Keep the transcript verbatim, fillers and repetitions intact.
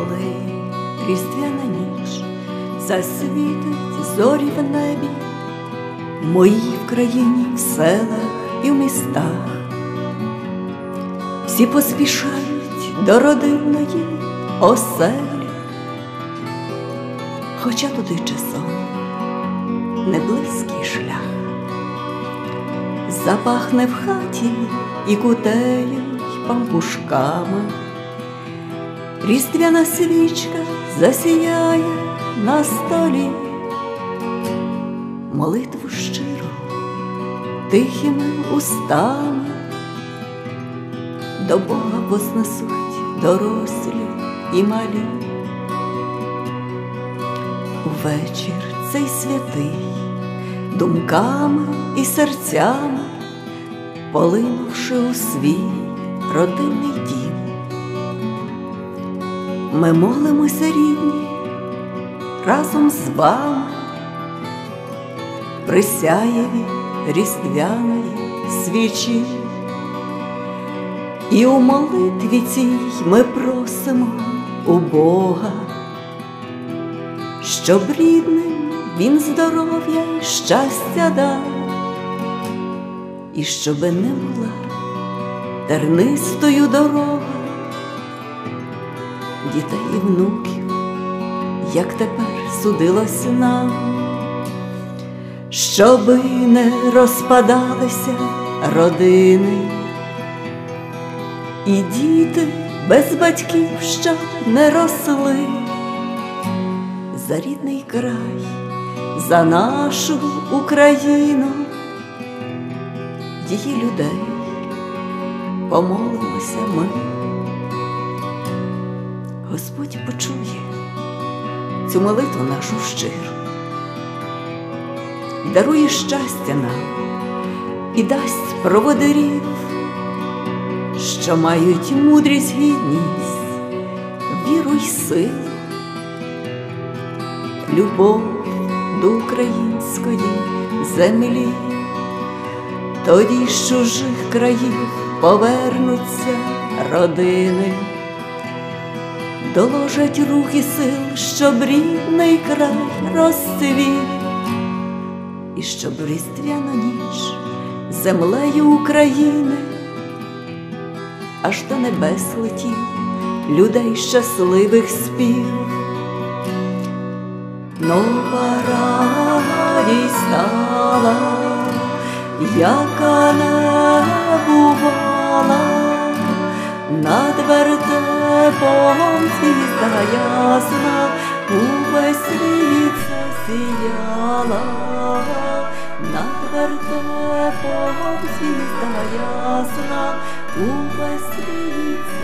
Коли різдвяна ніч засвітить зорі в небі, в моїй в країні, в селах і в містах, всі поспішають до родинної оселі, хоча туди часом не близький шлях. Запахне в хаті і кутею, й пампушками, різдвяна свічка засіяє на столі, молитву щиро тихими устами до Бога вознесуть дорослі і малі. Увечір цей святий думками і серцями, полинувши у свій родинний дім, ми молимося, рідні, разом з вами при сяєві різдвяної свічі. І у молитві цій ми просимо у Бога, щоб рідним Він здоров'я й щастя дав, і щоби не була тернистою дорога дітей і внуків, як тепер судилось нам, щоби не розпадалися родини, і діти без батьків щоб не росли. За рідний край, за нашу Україну, її людей помолимося ми. Господь почує цю молитву нашу щиру, дарує щастя нам і дасть проводирів, що мають мудрість, гідність, віру й силу, любов до української землі. Тоді з чужих країв повернуться родини, доложать рух і сил, щоб рідний край розцвів, і щоб різдвяна ніч землею України аж до небес летів людей щасливих спів. Нова радість стала, яка не бувала, над вертепом звізда ясна увесь світ засіяла, над вертепом звізда ясна увесь світ